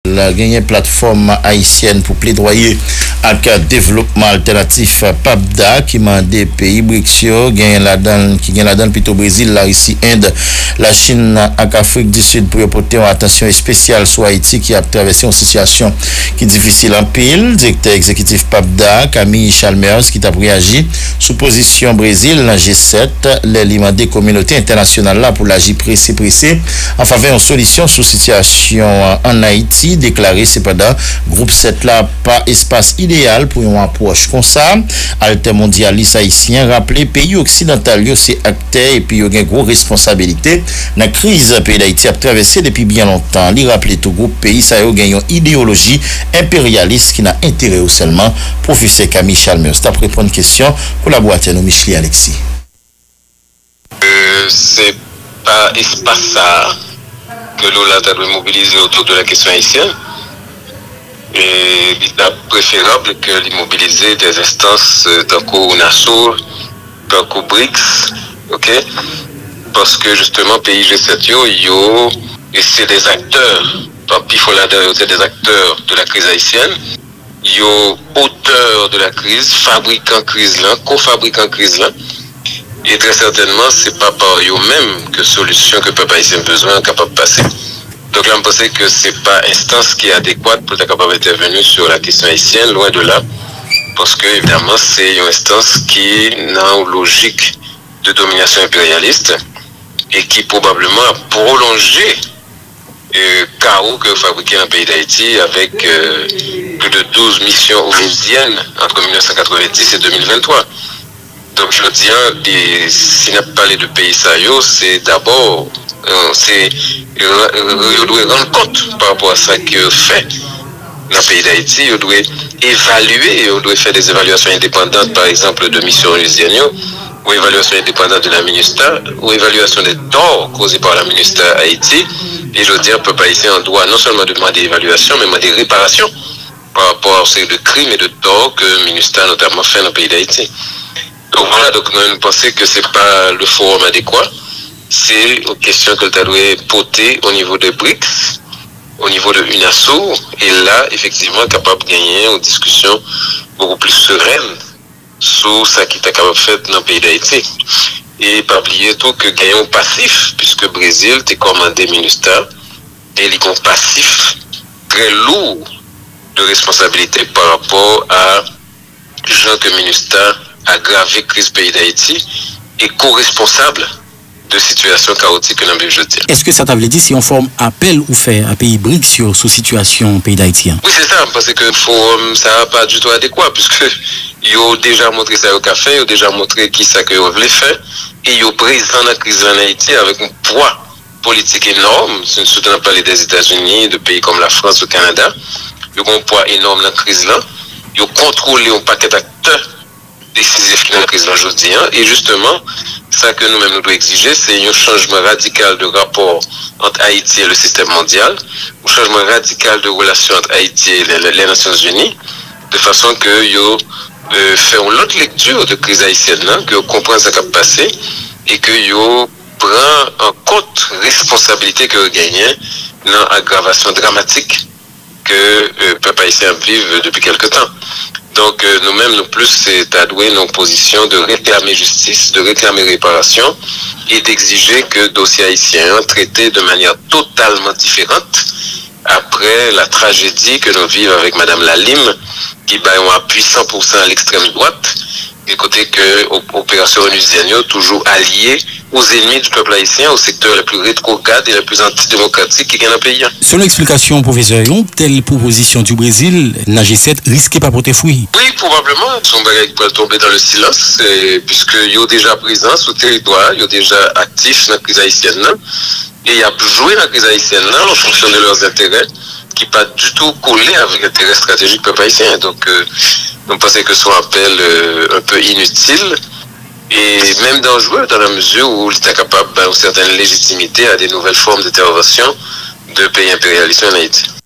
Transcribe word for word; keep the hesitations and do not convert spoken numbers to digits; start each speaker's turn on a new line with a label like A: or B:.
A: La gagné plateforme haïtienne pour plaidoyer avec développement alternatif P A B D A qui m'a des pays BRICS gagne la donne qui gagne la donne plutôt Brésil, la Russie, Inde, la Chine et l'Afrique du Sud pour porter une attention spéciale sur Haïti qui a traversé une situation qui est difficile en pile. Directeur exécutif P A B D A Camille Chalmers qui a réagi sous position Brésil dans G sept l'élément des communautés internationales là pour l'agir pressé pressé en faveur d'une solution sous situation en Haïti. Déclaré cependant groupe sept là pas espace idéal pour une approche comme ça. Alter mondialiste haïtien rappelé pays occidental yo c'est acteur et puis yo gen gros responsabilité dans la crise pays d'Haïti a traversé depuis bien longtemps. Il rappelé tout groupe pays ça yo gen une idéologie impérialiste qui n'a intérêt au seulement. Professeur Camille Chalmers t'a répondre une question collaborateur nous Micheli Alexis.
B: Euh, c'est pas espace ça que l'O L A doit mobiliser autour de la question haïtienne. Et il est préférable que l'immobiliser des instances tant qu'au NASSO, tant qu'au BRICS, ok? Parce que justement, pays G sept, yo, yo, et c'est des acteurs, tant pis faut c'est des acteurs de la crise haïtienne, yo, auteurs de la crise, fabricants crise là, co-fabricants crise là, et très certainement, c'est pas par eux-mêmes que solution que le peuple haïtien a besoin capable de passer. Donc là, je pense que c'est pas instance qui est adéquate pour être capable d'intervenir sur la question haïtienne, loin de là, parce que évidemment, c'est une instance qui a une logique de domination impérialiste et qui probablement a prolongé le chaos que fabriqué dans le pays d'Haïti avec euh, plus de douze missions onusiennes entre mille neuf cent quatre-vingt-dix et deux mille vingt-trois. Donc je dis, si on a parlé de pays sérieux, c'est d'abord, euh, c'est, on doit rendre compte par rapport à ça que fait dans le pays d'Haïti, on doit évaluer, on doit faire des évaluations indépendantes, par exemple, de missions onusiennes, ou évaluation indépendante de la MINUSTAH, ou évaluation des torts causés par la MINUSTAH Haïti. Et je veux dire, le peuple haïtien doit non seulement demander évaluation, mais demander réparation par rapport à ces de crimes et de torts que MINUSTAH notamment fait dans le pays d'Haïti. Donc voilà, donc nous pensons que ce n'est pas le forum adéquat, c'est une question que tu dois porter au niveau de BRICS, au niveau de UNASSO, et là, effectivement, capable de gagner une discussion beaucoup plus sereine sur ce qui est capable de faire dans le pays d'Haïti. Et pas oublier tout que gagner un passif, puisque le Brésil t'a commandé MINUSTAH, et il y a un passif très lourd de responsabilité par rapport à gens que MINUSTAH aggravé la crise pays d'Haïti et co-responsable de situation chaotique que nous avons jeté.
C: Est-ce que ça t'avait dit si on forme appel ou fait à pays BRICS sur sous situation pays d'Haïti?
B: Oui, c'est ça, parce que le forum, ça n'a pas du tout adéquat, puisque ils ont déjà montré ça au café, ils ont déjà montré qui ça que ils voulaient faire, et ils ont présent la crise en Haïti avec un poids politique énorme, surtout dans parler des États-Unis, de pays comme la France ou le Canada, ils ont un poids énorme dans la crise là, ils ont contrôlé un paquet d'acteurs décisif qui est dans la crise aujourd'hui. Et justement, ça que nous-mêmes nous devons exiger, c'est un changement radical de rapport entre Haïti et le système mondial, un changement radical de relation entre Haïti et les, les Nations Unies, de façon que nous euh, faisons l'autre lecture de crise haïtienne, hein, que nous comprenons ce qui a passé et que nous prenons en compte la responsabilité que nous gagnons dans l'aggravation dramatique que le euh, peuple haïtien vive depuis quelque temps. Donc euh, nous-mêmes, nous plus, c'est adouer nos positions de réclamer justice, de réclamer réparation et d'exiger que le dossier haïtien traité de manière totalement différente après la tragédie que nous vivons avec Madame Lalime, qui bat un appui cent pour cent à l'extrême droite, et côté que l'opération onusienne toujours alliée aux ennemis du peuple haïtien, au secteur le plus rétrograde et le plus antidémocratique qui est dans le pays.
C: Selon l'explication, professeur, une telle proposition du Brésil, la G sept risque pas porter fruit.
B: Oui, probablement. Son bagage pourrait tomber dans le silence, puisqu'ils sont déjà présents sur le territoire, ils sont déjà actifs dans la crise haïtienne, et ils ont joué dans la crise haïtienne en fonction de leurs intérêts, qui ne sont pas du tout collés avec l'intérêt stratégique du peuple haïtien. Donc, euh, nous pensons que ce soit un appel euh, un peu inutile et même dangereux dans la mesure où il est capable d'une certaine légitimité à des nouvelles formes d'intervention de pays impérialistes en Haïti.